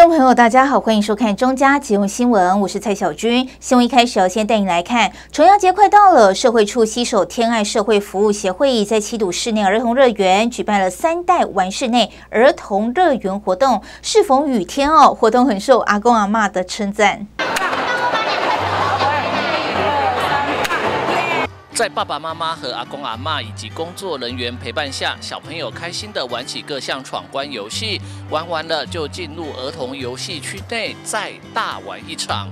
众朋友，大家好，欢迎收看中嘉即用新闻，我是蔡小军。新闻一开始要先带你来看，重阳节快到了，社会处携手天爱社会服务协会，在七堵室内儿童乐园举办了3代玩室内儿童乐园活动。适逢雨天哦，活动很受阿公阿嬷的称赞。 在爸爸妈妈和阿公阿嬷以及工作人员陪伴下，小朋友开心地玩起各项闯关游戏，玩完了就进入儿童游戏区内，再大玩一场。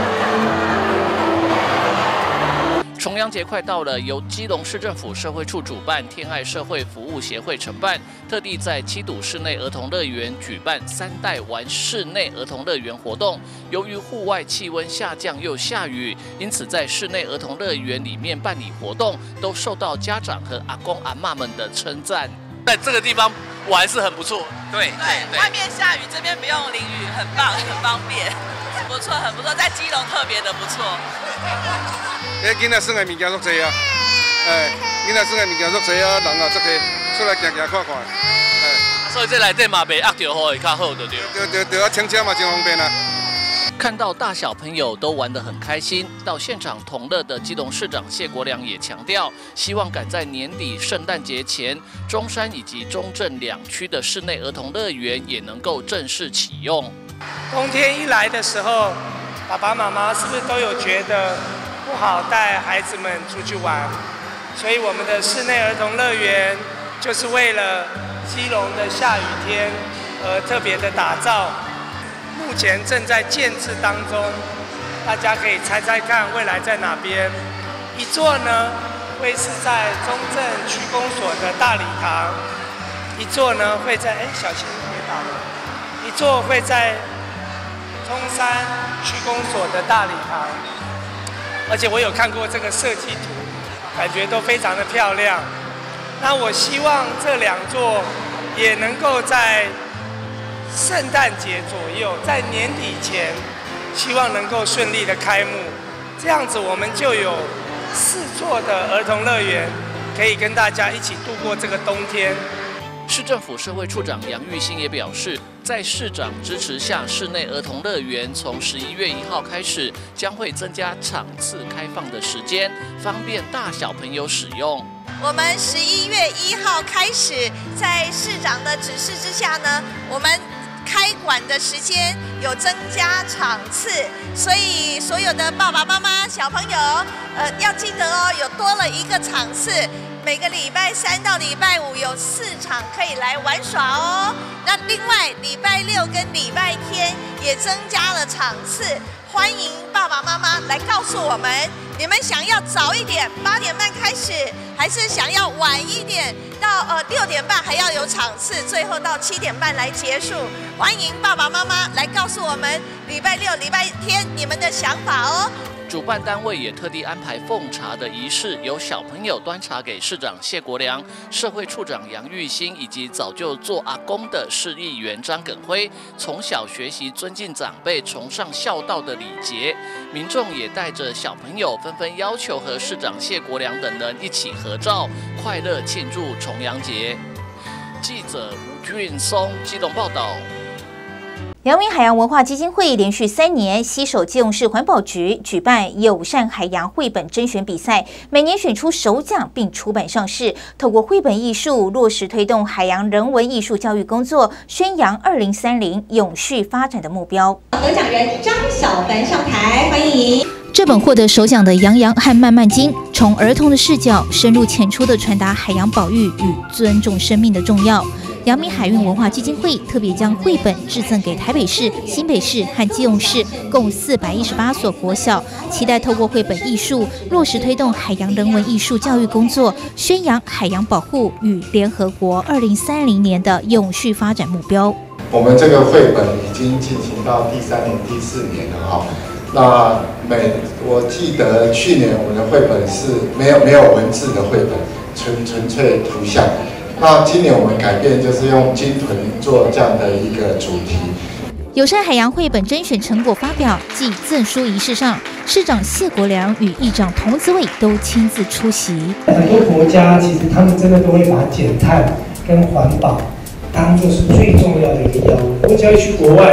重阳节快到了，由基隆市政府社会处主办，天爱社会服务协会承办，特地在七堵室内儿童乐园举办3代玩室内儿童乐园活动。由于户外气温下降又下雨，因此在室内儿童乐园里面办理活动，都受到家长和阿公阿嬷们的称赞。在这个地方玩是很不错，对， 外面下雨，这边不用淋雨，很棒，很方便，很不错，很不错，在基隆特别的不错。 囡仔耍的物件足侪啊，囡仔耍的物件足侪啊，人也足多，出来行行看看。 所以这内底嘛袂压着雨会较好，对对。 对啊，停车嘛真方便啊。 看到大小朋友都玩得很开心，到现场同乐的基隆市长谢国良也强调，希望赶在年底圣诞节前，中山以及中正2区的室内儿童乐园也能够正式启用。 冬天一来的时候，爸爸妈妈是不是都有觉得？ 不好带孩子们出去玩，所以我们的室内儿童乐园就是为了基隆的下雨天而特别的打造。目前正在建制当中，大家可以猜猜看未来在哪边。一座呢会是在中正区公所的大礼堂，一座呢会在小心跌倒了，一座会在中山区公所的大礼堂。 而且我有看过这个设计图，感觉都非常的漂亮。那我希望这2座也能够在圣诞节左右，在年底前，希望能够顺利的开幕。这样子我们就有4座的儿童乐园，可以跟大家一起度过这个冬天。 市政府社会处长杨玉兴也表示，在市长支持下，室内儿童乐园从11月1号开始，将会增加场次开放的时间，方便大小朋友使用。 我们11月1号开始，在市长的指示之下呢，我们开馆的时间有增加场次，所以所有的爸爸妈妈、小朋友，要记得哦，有多了1个场次。 每个礼拜3到礼拜5有4场可以来玩耍哦。那另外礼拜6跟礼拜天也增加了场次，欢迎爸爸妈妈来告诉我们，你们想要早一点8点半开始，还是想要晚一点到6点半还要有场次，最后到7点半来结束。欢迎爸爸妈妈来告诉我们礼拜6、礼拜天你们的想法哦。 主办单位也特地安排奉茶的仪式，由小朋友端茶给市长谢国良、社会处长杨玉兴以及早就做阿公的市议员张耿辉，从小学习尊敬长辈、崇尚孝道的礼节。民众也带着小朋友纷纷要求和市长谢国良等人一起合照，快乐庆祝重阳节。记者吴俊松基隆报道。 阳明海洋文化基金会连续3年携手基隆市环保局举办友善海洋绘本甄选比赛，每年选出首奖并出版上市。透过绘本艺术落实推动海洋人文艺术教育工作，宣扬2030永续发展的目标。 得奖人张小凡上台，欢迎。 这本获得首奖的《洋洋和漫漫经》，从儿童的视角深入浅出地传达海洋保育与尊重生命的重要。阳明海运文化基金会特别将绘本致赠给台北市、新北市和基隆市共418所国小，期待透过绘本艺术落实推动海洋人文艺术教育工作，宣扬海洋保护与联合国2030年的永续发展目标。 我们这个绘本已经进行到第3年、第4年了哈。 那我记得去年我们的绘本是没有文字的绘本，纯粹图像。那今年我们改变，就是用鲸豚做这样的一个主题。 友善海洋绘本甄选成果发表暨赠书仪式上，市长谢国良与议长童子伟都亲自出席。 很多国家其实他们真的都会把减碳跟环保当作是最重要的一个要务。我只要去国外，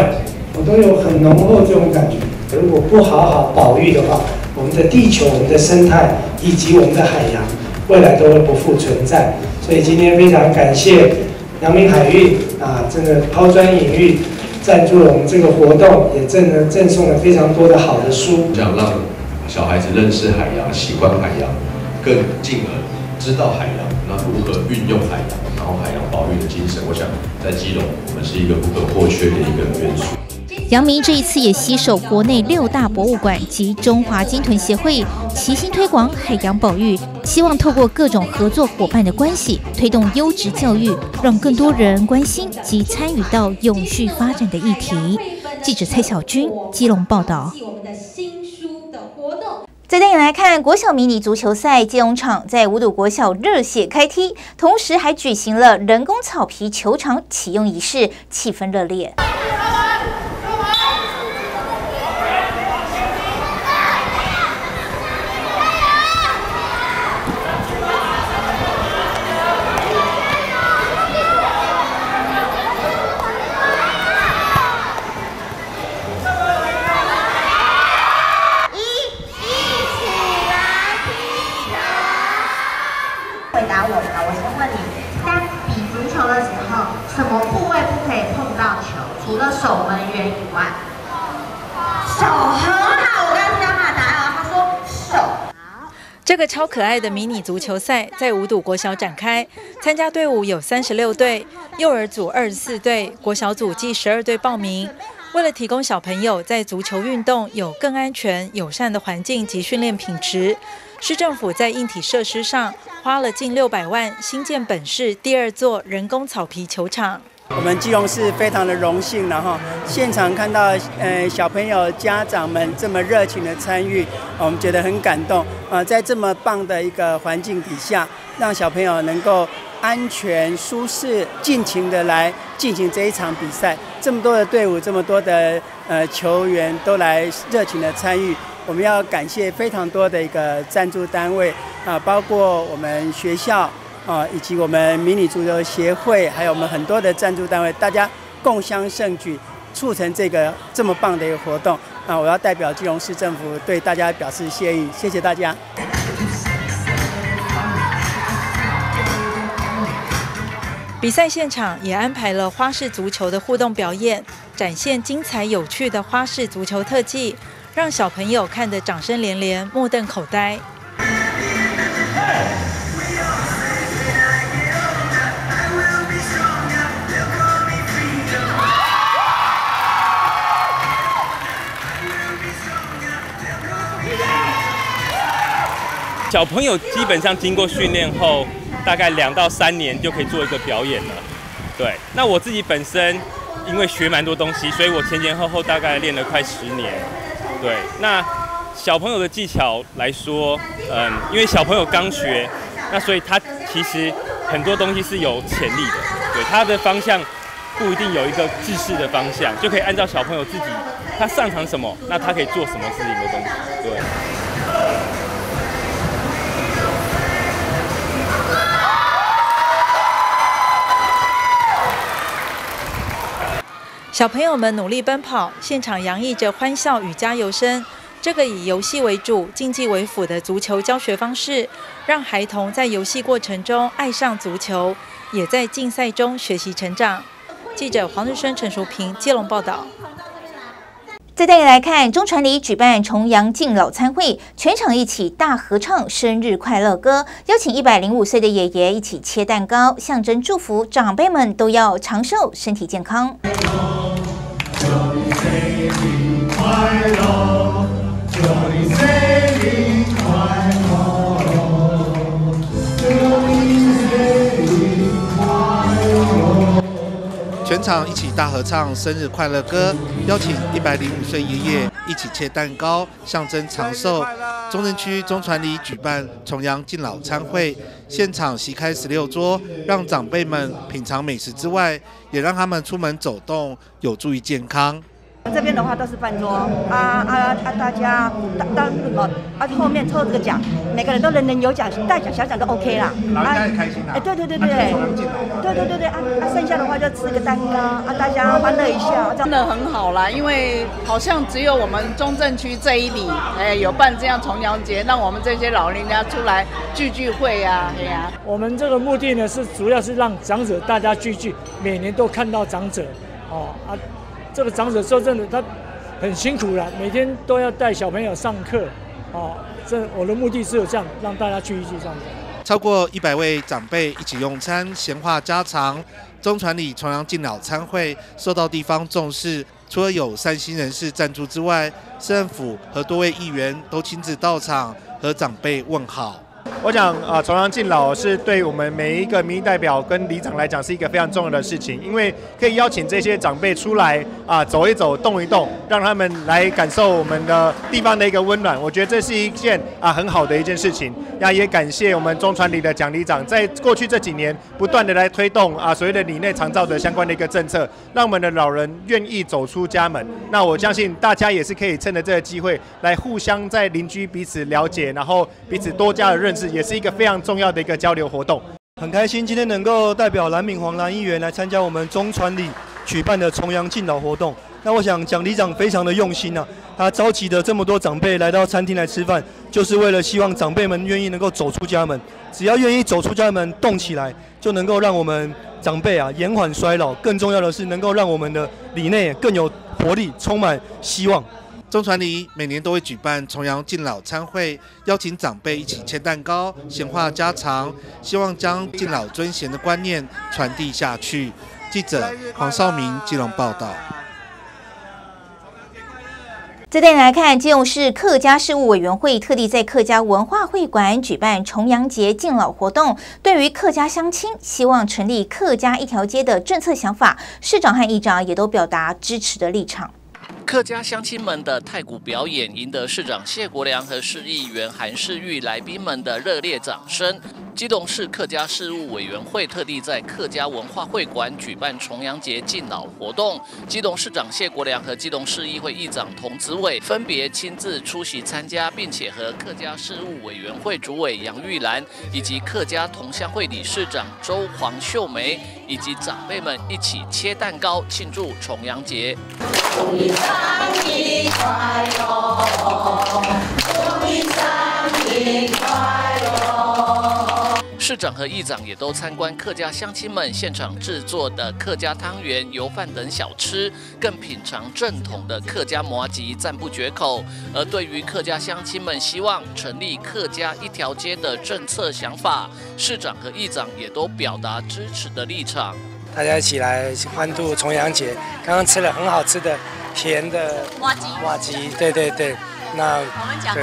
我都有很浓厚这种感觉。如果不好好保育的话，我们的地球、我们的生态以及我们的海洋，未来都会不复存在。所以今天非常感谢阳明海运真的抛砖引玉，赞助了我们这个活动，也赠送了非常多的好的书， 想让小孩子认识海洋，喜欢海洋，更进而知道海洋，那如何运用海洋，然后海洋保育的精神，我想在基隆我们是一个不可或缺的一个元素。 阳明这一次也携手国内6大博物馆及中华鲸豚协会，齐心推广海洋保育，希望透过各种合作伙伴的关系，推动优质教育，让更多人关心及参与到永续发展的议题。记者蔡小军基隆报道。再带你来看国小迷你足球赛，基隆场在五堵国小热血开踢，同时还举行了人工草皮球场启用仪式，气氛热烈。 回答我吧，我先问你，在比足球的时候，什么部位不可以碰到球？除了守门员以外，手很好。我刚刚听到他的答案，他说手。 这个超可爱的迷你足球赛在五堵国小展开，参加队伍有36队，幼儿组24队，国小组计12队报名。为了提供小朋友在足球运动有更安全、友善的环境及训练品质，市政府在硬体设施上花了近600万，新建本市第2座人工草皮球场。 我们基隆市非常的荣幸，然后现场看到小朋友、家长们这么热情的参与，我们觉得很感动。在这么棒的一个环境底下，让小朋友能够安全、舒适、尽情的来进行这一场比赛。这么多的队伍，这么多的球员都来热情的参与。我们要感谢非常多的一个赞助单位包括我们学校以及我们迷你足球协会，还有我们很多的赞助单位，大家共襄盛举，促成这么棒的一个活动我要代表基隆市政府对大家表示谢意，谢谢大家。 比赛现场也安排了花式足球的互动表演，展现精彩有趣的花式足球特技，让小朋友看得掌声连连，目瞪口呆。 小朋友基本上经过训练后，大概2到3年就可以做一个表演了。对，那我自己本身因为学蛮多东西，所以我前后大概练了快10年。对，那小朋友的技巧来说，因为小朋友刚学，那所以他其实很多东西是有潜力的。对，他的方向不一定有一个制式的方向，就可以按照小朋友自己他擅长什么，那他可以做什么事情的东西。对。 小朋友们努力奔跑，现场洋溢着欢笑与加油声。这个以游戏为主、竞技为辅的足球教学方式，让孩童在游戏过程中爱上足球，也在竞赛中学习成长。记者黄日升、陈淑平基隆报道。 再带你来看，中传里举办重阳敬老餐会，全场一起大合唱生日快乐歌，邀请105岁的爷爷一起切蛋糕，象征祝福长辈们都要长寿、身体健康。祝你生日快乐，祝你生日快乐，祝你生日快乐。 全场一起大合唱生日快乐歌，邀请105岁爷爷一起切蛋糕，象征长寿。中正区中传里举办重阳敬老餐会，现场席开16桌，让长辈们品尝美食之外，也让他们出门走动，有助于健康。 这边的话都是饭桌大家后面抽这个奖，每个人都人人有奖，大奖小奖都 OK 啦。 老人家也开心啦。 对，剩下的话就吃个蛋糕大家欢乐一下， 真的很好啦。因为好像只有我们中正区这一里，有办这样重阳节，让我们这些老人家出来聚会啊，对呀。 我们这个目的呢是主要是让长者大家聚，每年都看到长者，这个长者说真的，他很辛苦了，每天都要带小朋友上课，我的目的是有这样，让大家聚一聚这样子。 超过100位长辈一起用餐，闲话家常。中传里重阳敬老餐会受到地方重视，除了有善心人士赞助之外，市政府和多位议员都亲自到场和长辈问好。 我想重阳敬老是对我们每一个民意代表跟里长来讲是一个非常重要的事情，因为可以邀请这些长辈出来走一走、动一动，让他们来感受我们的地方的一个温暖。我觉得这是一件很好的一件事情。那也感谢我们中传里的蒋里长，在过去这几年不断的来推动所谓的里内长照的相关的一个政策，让我们的老人愿意走出家门。那我相信大家也是可以趁着这个机会来互相在邻居彼此了解，然后彼此多加的认识，也是一个非常重要的一个交流活动。 很开心今天能够代表蓝敏黄蓝议员来参加我们中传里举办的重阳敬老活动。那我想蒋里长非常的用心他召集的这么多长辈来到餐厅来吃饭，就是为了希望长辈们愿意能够走出家门。只要愿意走出家门动起来，就能够让我们长辈延缓衰老，更重要的是能够让我们的里内更有活力，充满希望。 中传里每年都会举办重阳敬老餐会，邀请长辈一起切蛋糕、闲话家常，希望将敬老尊贤的观念传递下去。记者黄少明基隆报道。 这带来看，基隆市客家事务委员会特地在客家文化会馆举办重阳节敬老活动。对于客家乡亲希望成立客家一条街的政策想法，市长和议长也都表达支持的立场。 客家乡亲们的太鼓表演赢得市长谢国良和市议员韩世玉来宾们的热烈掌声。基隆市客家事务委员会特地在客家文化会馆举办重阳节敬老活动，基隆市长谢国良和基隆市议会议长童子伟分别亲自出席参加，并且和客家事务委员会主委杨玉兰以及客家同乡会理事长周黄秀梅以及长辈们一起切蛋糕庆祝重阳节。祝你生日快乐，祝你生日快乐。市长和议长也都参观客家乡亲们现场制作的客家汤圆、油饭等小吃，更品尝正统的客家麻糬，赞不绝口。而对于客家乡亲们希望成立客家一条街的政策想法，市长和议长也都表达支持的立场。 大家一起来欢度重阳节，刚刚吃了很好吃的甜的麻糬，对，那我们讲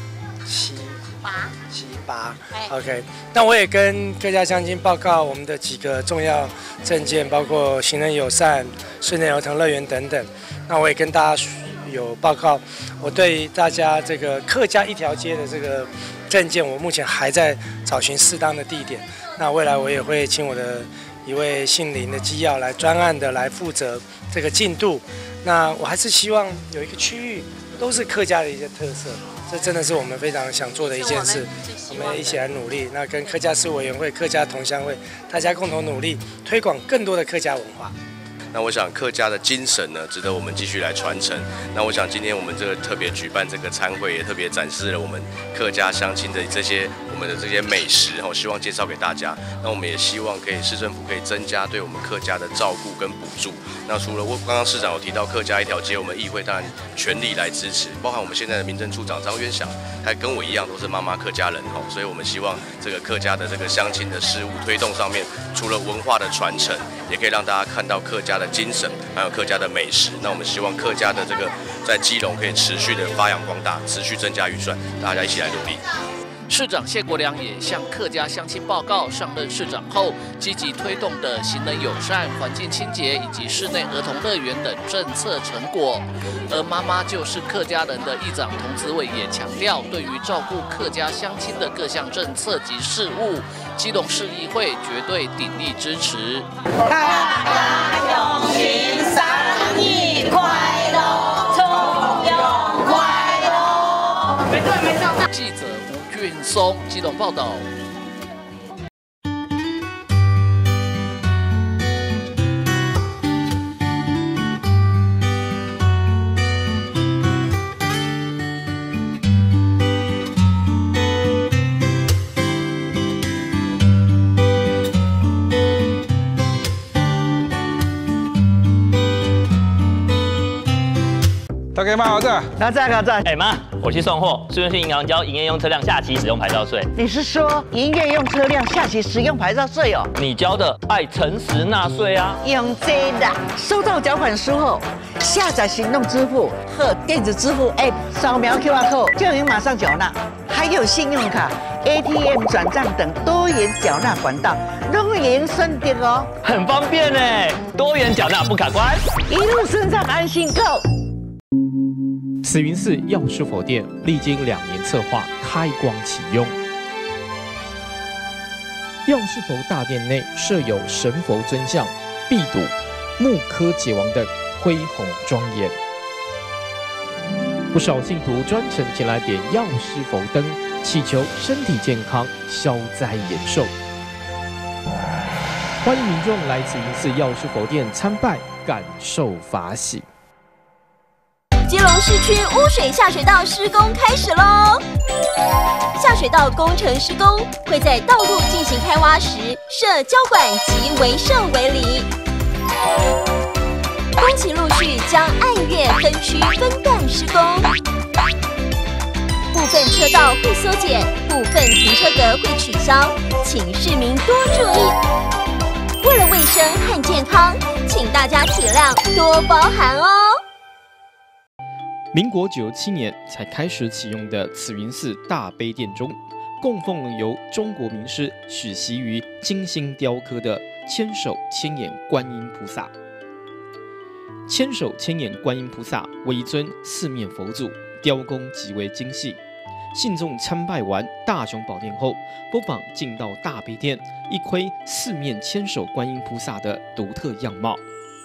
七八 ，OK。那我也跟各家乡亲报告我们的几个重要政见，包括行人友善、室内儿童乐园等等。那我也跟大家有报告，我对大家这个客家一条街的这个政见，我目前还在找寻适当的地点。那未来我也会请我的一位姓林的机要来专案的来负责这个进度。那我还是希望有一个区域都是客家的一些特色，这真的是我们非常想做的一件事。我们一起来努力，那跟客家事务委员会、客家同乡会大家共同努力，推广更多的客家文化。 那我想客家的精神呢，值得我们继续来传承。那我想今天我们这个特别举办这个餐会，也特别展示了我们客家乡亲的这些我们的这些美食，希望介绍给大家。那我们也希望可以市政府可以增加对我们客家的照顾跟补助。那除了刚刚市长有提到客家一条街，我们议会当然全力来支持，包含我们现在的民政处长张渊祥，他跟我一样都是妈妈客家人所以我们希望这个客家的这个乡亲的事务推动上面，除了文化的传承，也可以让大家看到客家的精神，还有客家的美食。那我们希望客家的这个在基隆可以持续的发扬光大，持续增加预算，大家一起来努力。 市长谢国良也向客家乡亲报告上任市长后积极推动的行人友善、环境清洁以及室内儿童乐园等政策成果。而妈妈就是客家人的议长童子伟也强调，对于照顾客家乡亲的各项政策及事务，基隆市议会绝对鼎力支持。大家永行生日快乐！ 记者吴俊松基隆报道。 大家妈，我在。 那在。哎妈，我去送货，顺便去银行交营业用车辆下期使用牌照税。 你是说营业用车辆下期使用牌照税哦？ 你交的爱诚实纳税啊。 用这的，收到缴款书后，下载行动支付和电子支付 App， 扫描 QR code 就能马上缴纳。还有信用卡、ATM 转账等多元缴纳管道，都能顺利哦， 很方便呢。多元缴纳不卡关， 一路顺畅安心购。 慈云寺药师佛殿历经2年策划，开光启用。药师佛大殿内设有神佛尊像、壁堵、木刻桀王等，恢宏庄严。不少信徒专程前来点药师佛灯，祈求身体健康、消灾延寿。欢迎民众来慈云寺药师佛殿参拜，感受法喜。 基隆市区污水下水道施工开始喽！下水道工程施工会在道路进行开挖时设浇管及围设围篱，工期陆续将按月分区分段施工，部分车道会缩减，部分停车格会取消，请市民多注意。为了卫生和健康，请大家体谅，多包涵哦。 民国97年才开始启用的慈云寺大悲殿中，供奉了由中国名师许习于精心雕刻的千手千眼观音菩萨。千手千眼观音菩萨为一尊四面佛祖，雕工极为精细。信众参拜完大雄宝殿后，不妨进到大悲殿，一窥四面千手观音菩萨的独特样貌。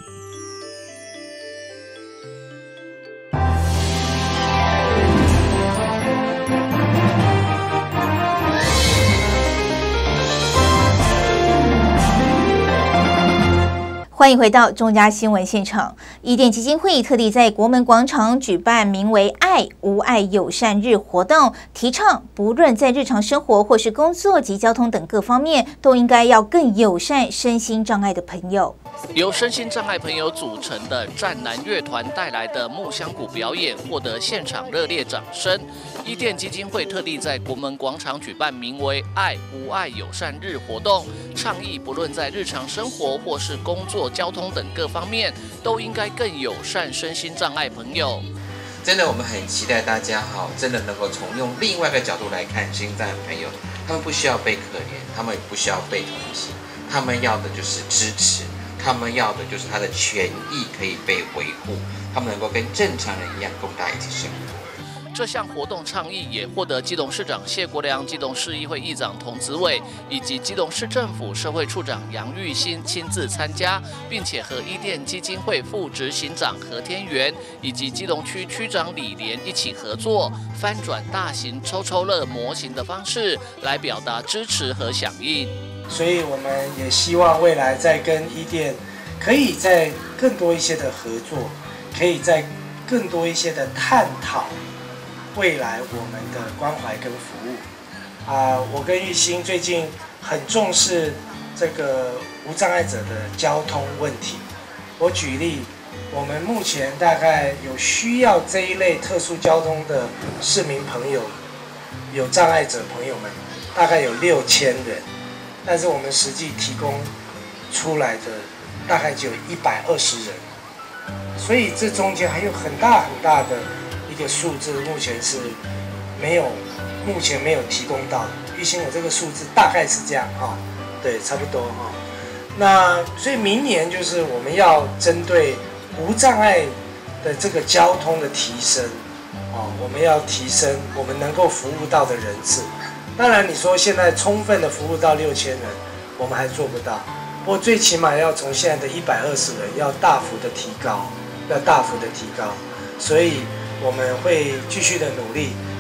欢迎回到中嘉新闻现场。伊甸基金会特地在国门广场举办名为“爱无爱友善日”活动，提倡不论在日常生活或是工作及交通等各方面，都应该要更友善身心障碍的朋友。 由身心障碍朋友组成的战男乐团带来的木香鼓表演，获得现场热烈掌声。伊甸基金会特地在国门广场举办名为“爱无爱友善日”活动，倡议不论在日常生活或是工作、交通等各方面，都应该更友善身心障碍朋友。 真的，我们很期待大家真的能够用另外一个角度来看身心障碍朋友，他们不需要被可怜，他们也不需要被同情，他们要的就是支持。他们要的就是他的权益可以被维护，他们能够跟正常人一样共大一起生活。 这项活动倡议也获得基隆市长谢国良、基隆市议会议长童子伟以及基隆市政府社会处长杨玉兴亲自参加，并且和伊甸基金会副执行长何天元以及基隆区区长李莲一起合作，翻转大型抽抽乐模型的方式来表达支持和响应。 所以我们也希望未来再跟伊甸可以在更多一些的合作，可以在更多一些的探讨未来我们的关怀跟服务。我跟玉兴最近很重视这个无障碍者的交通问题。我举例，我们目前大概有需要这一类特殊交通的市民朋友，有障碍者朋友们，大概有6000人。但是我们实际提供出来的大概只有120人，所以这中间还有很大的一个数字，目前没有提供到的。玉兴，我这个数字大概是这样对，差不多那所以明年就是我们要针对无障碍的这个交通的提升我们要提升我们能够服务到的人次。当然，你说现在充分的服务到6000人，我们还做不到。不过最起码要从现在的120人，要大幅的提高。所以我们会继续的努力，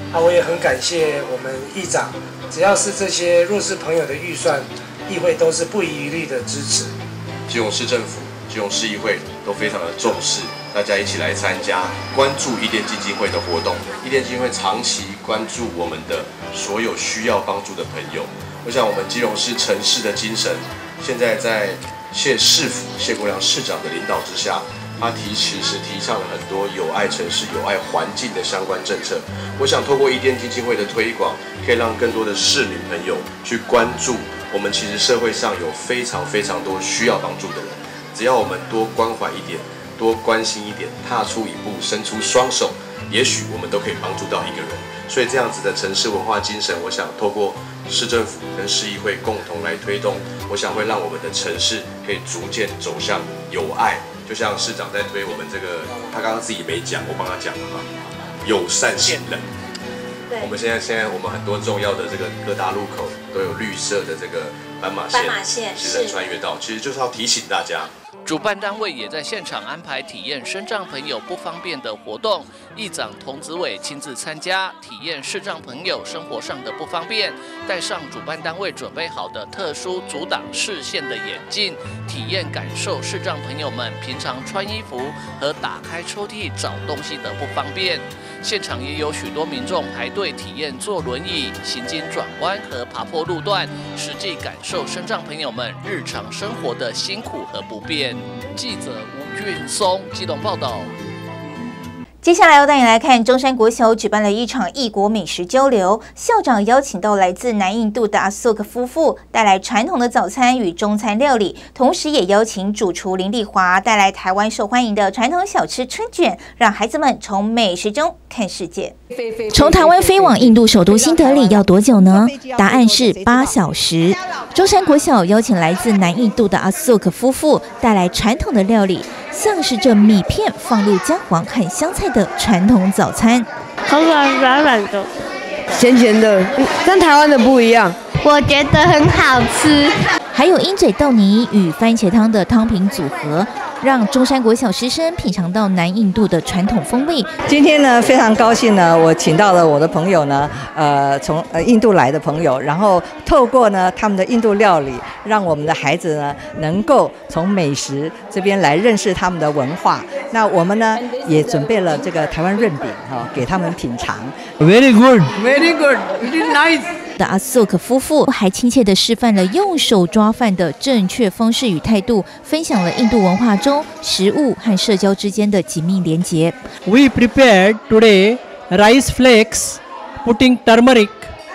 我也很感谢我们议长，只要是这些弱势朋友的预算，议会都是不遗余力的支持。 基隆市政府、基隆市议会都非常的重视，大家一起来参加，关注伊甸基金会的活动。伊甸基金会长期关注我们的所有需要帮助的朋友。我想我们基隆市城市的精神，现在在谢市府谢国良市长的领导之下，他提倡了很多有爱城市、有爱环境的相关政策。我想透过伊甸基金会的推广，可以让更多的市民朋友去关注我们其实社会上有非常多需要帮助的人。只要我们多关怀一点，多关心一点，踏出一步，伸出双手，也许我们都可以帮助到一个人。所以这样子的城市文化精神，我想透过市政府跟市议会共同来推动，我想会让我们的城市可以逐渐走向有爱。就像市长在推我们这个，他刚刚自己没讲，我帮他讲了哈，友善行人。我们现在我们很多重要的这个各大路口都有绿色的这个斑马线，行人穿越道，其实就是要提醒大家。 主办单位也在现场安排体验身障朋友不方便的活动，议长童子伟亲自参加，体验视障朋友生活上的不方便，戴上主办单位准备好的特殊阻挡视线的眼镜，体验感受视障朋友们平常穿衣服和打开抽屉找东西的不方便。现场也有许多民众排队体验坐轮椅、行经转弯和爬坡路段，实际感受身障朋友们日常生活的辛苦和不便。记者吴俊松基隆报道。 接下来要带你来看中山国小举办了一场异国美食交流，校长邀请到来自南印度的阿索克夫妇带来传统的早餐与中餐料理，同时也邀请主厨林丽华带来台湾受欢迎的传统小吃春卷，让孩子们从美食中看世界。从台湾飞往印度首都新德里要多久呢？答案是8小时。中山国小邀请来自南印度的阿索克夫妇带来传统的料理，像是这米片放入姜黄和香菜的传统早餐， 很软的，咸咸的，跟台湾的不一样，我觉得很好吃。 还有鹰嘴豆泥与番茄汤的汤品组合，让中山国小师生品尝到南印度的传统风味。 今天呢，非常高兴呢，我请到了我的朋友呢，从印度来的朋友，然后透过呢他们的印度料理，让我们的孩子呢能够从美食这边来认识他们的文化。那我们呢也准备了这个台湾润饼给他们品尝。 Very good, very good, it is nice. 的阿索克夫妇还亲切地示范了用手抓饭的正确方式与态度，分享了印度文化中食物和社交之间的紧密连结。 We prepared today rice flakes, putting turmeric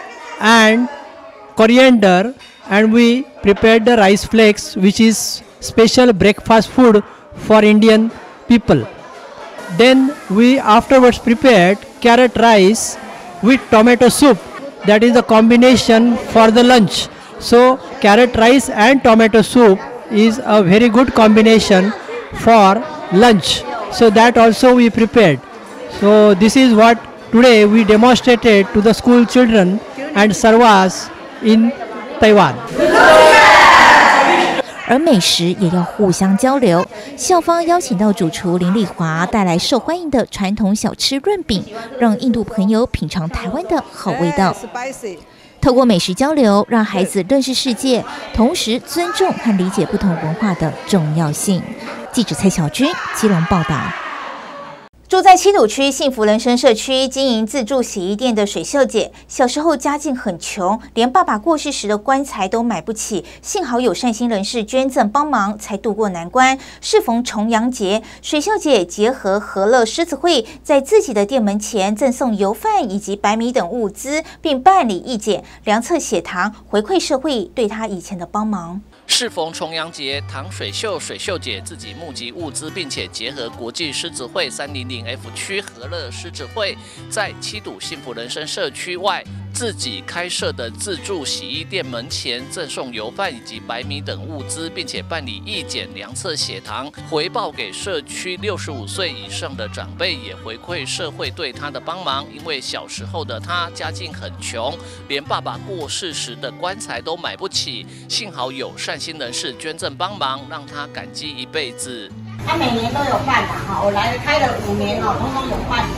and coriander, and we prepared the rice flakes, which is special breakfast food for Indian people. Then we afterwards prepared carrot rice with tomato soup. That is the combination for the lunch. So carrot rice and tomato soup is a very good combination for lunch. So that also we prepared. So this is what today we demonstrated to the school children and Sarvas in Taiwan. 而美食也要互相交流，校方邀请到主厨林丽华带来受欢迎的传统小吃润饼，让印度朋友品尝台湾的好味道。透过美食交流，让孩子认识世界，同时尊重和理解不同文化的重要性。记者蔡小军基隆报道。住在七堵区幸福人生社区经营自助洗衣店的水秀姐，小时候家境很穷，连爸爸过世时的棺材都买不起，幸好有善心人士捐赠帮忙，才渡过难关。适逢重阳节，水秀姐结合和乐狮子会，在自己的店门前赠送油饭以及白米等物资，并办理义检、量测血糖，回馈社会对她以前的帮忙。 适逢重阳节，唐水秀姐自己募集物资，并且结合国际狮子会300F 区和乐狮子会，在七堵幸福人生社区外自己开设的自助洗衣店门前赠送油饭以及白米等物资，并且办理义检、量测血糖，回报给社区65岁以上的长辈，也回馈社会对他的帮忙。因为小时候的他家境很穷，连爸爸过世时的棺材都买不起，幸好有善心人士捐赠帮忙，让他感激一辈子。 他每年都有办的哈，我来开了5年哦，通通有办。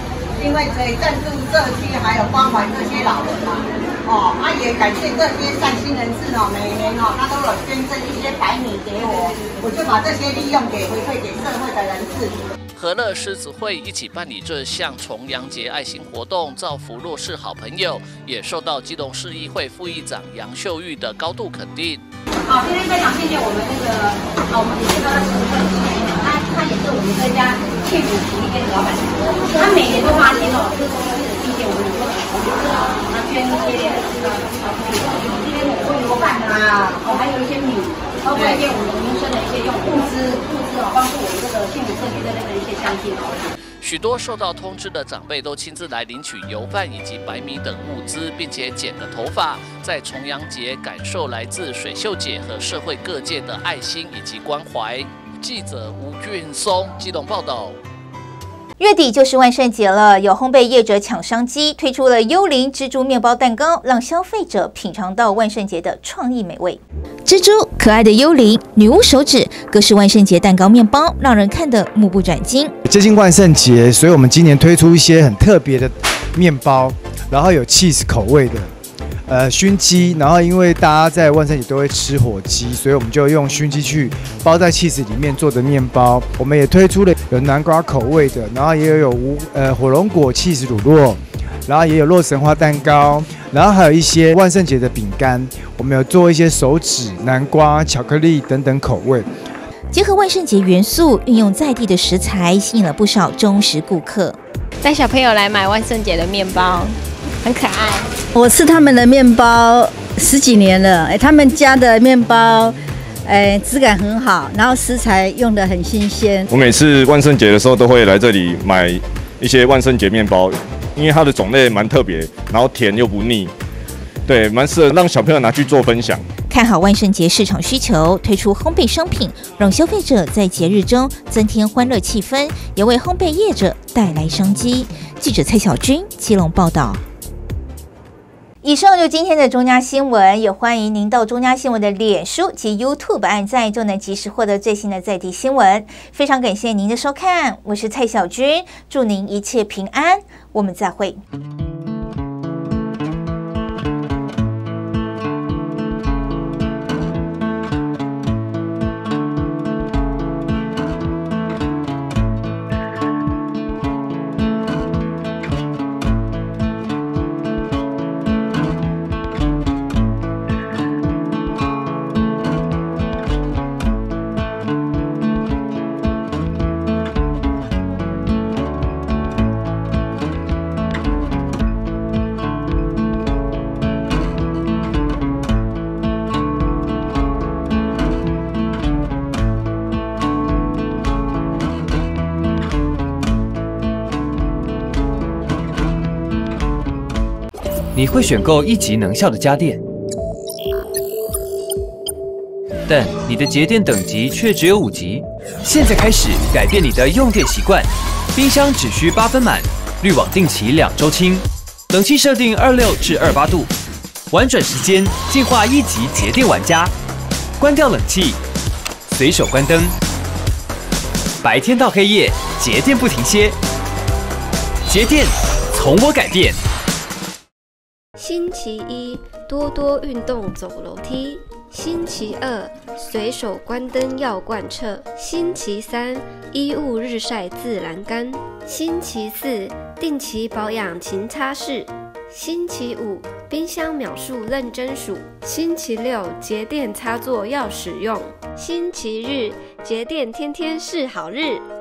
因为可以赞助社区，还有关怀这些老人嘛。也感谢这些善心人士每年他都有捐赠一些白米给我，我就把这些利用回馈给社会的人士。 和乐狮子会一起办理这项重阳节爱心活动，造福弱势好朋友，也受到基隆市议会副议长杨秀玉的高度肯定。 今天非常谢谢我们我们也是他的十分之一，他也是我们这家庆谷皮店的老板，他每年都发现就是说一些我们很多他捐一些今天锅油饭还有一些米，包括一些我们民生的一些用物资帮助我们这个庆谷社区的一些乡亲许多受到通知的长辈都亲自来领取油饭以及白米等物资，并且剪了头发，在重阳节感受来自水秀姐和社会各界的爱心以及关怀。记者吴俊松基隆报道。 月底就是万圣节了，有烘焙业者抢商机，推出了幽灵蜘蛛面包蛋糕，让消费者品尝到万圣节的创意美味。蜘蛛、可爱的幽灵、女巫手指，各式万圣节蛋糕面包，让人看得目不转睛。 接近万圣节，所以我们今年推出一些很特别的面包，然后有 cheese 口味的。熏鸡，然后因为大家在万圣节都会吃火鸡，所以我们就用熏鸡去包在起司里面做的面包。我们也推出了有南瓜口味的，然后也有火龙果起司乳酪，然后也有洛神花蛋糕，然后还有一些万圣节的饼干。我们有做一些手指、南瓜、巧克力等等口味。 结合万圣节元素，运用在地的食材，吸引了不少忠实顾客。 带小朋友来买万圣节的面包，很可爱。 我吃他们的面包10几年了，他们家的面包，质感很好，然后食材用得很新鲜。 我每次万圣节的时候都会来这里买一些万圣节面包，因为它的种类蛮特别，然后甜又不腻，对，蛮适合让小朋友拿去做分享。 看好万圣节市场需求，推出烘焙商品，让消费者在节日中增添欢乐气氛，也为烘焙业者带来商机。记者蔡小军基隆报道。以上就今天的中嘉新闻，也欢迎您到中嘉新闻的脸书及 YouTube 按赞，就能及时获得最新的在地新闻。非常感谢您的收看，我是蔡小军，祝您一切平安，我们再会。 你会选购1级能效的家电，但你的节电等级却只有5级。现在开始改变你的用电习惯，冰箱只需8分满，滤网定期2周清，冷气设定26至28度，玩转时间进化1级节电玩家。关掉冷气，随手关灯，白天到黑夜，节电不停歇。节电从我改变。 星期1，多多运动走楼梯。星期2，随手关灯要贯彻。星期3，衣物日晒自然干。星期4，定期保养勤擦拭。星期5，冰箱秒数认真数。星期6，节电插座要使用。星期日，节电天天是好日。